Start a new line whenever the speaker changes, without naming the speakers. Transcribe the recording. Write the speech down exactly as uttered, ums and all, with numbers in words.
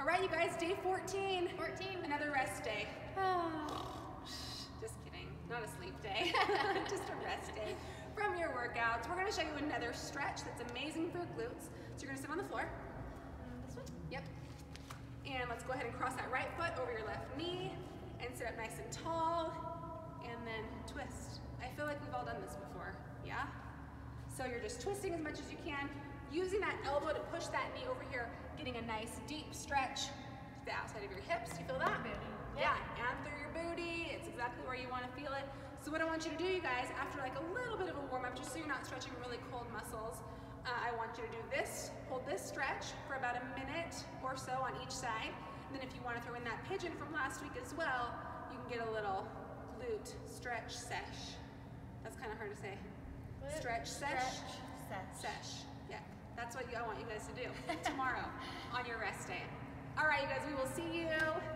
All right, you guys, day fourteen.
fourteen.
Another rest day. Just kidding, not a sleep day, just a rest day from your workouts. We're gonna show you another stretch that's amazing for glutes. So you're gonna sit on the floor.
This way?
Yep. And let's go ahead and cross that right foot over your left knee and sit up nice and tall, and then twist. I feel like we've all done this before, yeah? So you're just twisting as much as you can, using that elbow to push that knee over here, getting a nice deep stretch to the outside of your hips. You feel that?
Booty.
Yeah, and through your booty. It's exactly where you want to feel it. So what I want you to do, you guys, after like a little bit of a warm up, just so you're not stretching really cold muscles, uh, I want you to do this, hold this stretch for about a minute or so on each side. And then if you want to throw in that pigeon from last week as well, you can get a little glute stretch sesh. That's kind of hard to say.
Glute
Stretch sesh.
Stretch sesh.
Sesh. Yeah, that's what I want you guys to do tomorrow on your rest day. All right, you guys, we will see you